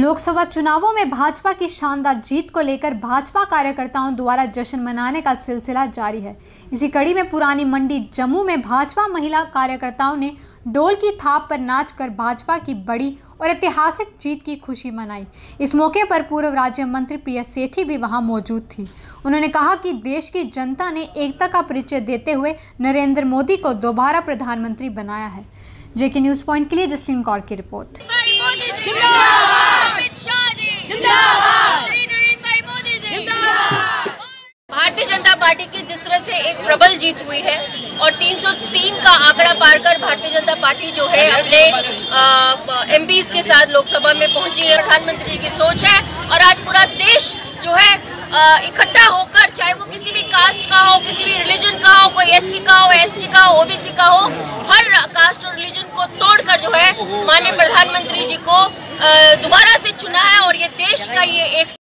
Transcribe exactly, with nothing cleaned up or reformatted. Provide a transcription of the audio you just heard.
लोकसभा चुनावों में भाजपा की शानदार जीत को लेकर भाजपा कार्यकर्ताओं द्वारा जश्न मनाने का सिलसिला जारी है। इसी कड़ी में पुरानी मंडी जम्मू में भाजपा महिला कार्यकर्ताओं ने डोल की थाप पर नाचकर भाजपा की बड़ी और ऐतिहासिक जीत की खुशी मनाई। इस मौके पर पूर्व राज्य मंत्री प्रिया सेठी भी वहां मौजूद थी। उन्होंने कहा कि देश की जनता ने एकता का परिचय देते हुए नरेंद्र मोदी को दोबारा प्रधानमंत्री बनाया है। जेके न्यूज पॉइंट के लिए जसलीन कौर की रिपोर्ट। भारतीय जनता पार्टी की जिस तरह से एक प्रबल जीत हुई है और तीन सौ तीन का आंकड़ा पार कर भारतीय जनता पार्टी जो है अपने एमपीज के साथ लोकसभा में पहुंची है। प्रधानमंत्री जी की सोच है और आज पूरा देश जो है इकट्ठा होकर, चाहे वो किसी भी कास्ट का हो, किसी भी रिलीजन का हो, कोई एससी का हो, एसटी का हो, ओबीसी का हो, हर कास्ट और रिलीजन को तोड़कर जो है माननीय प्रधानमंत्री जी को दोबारा से चुना है और ये देश का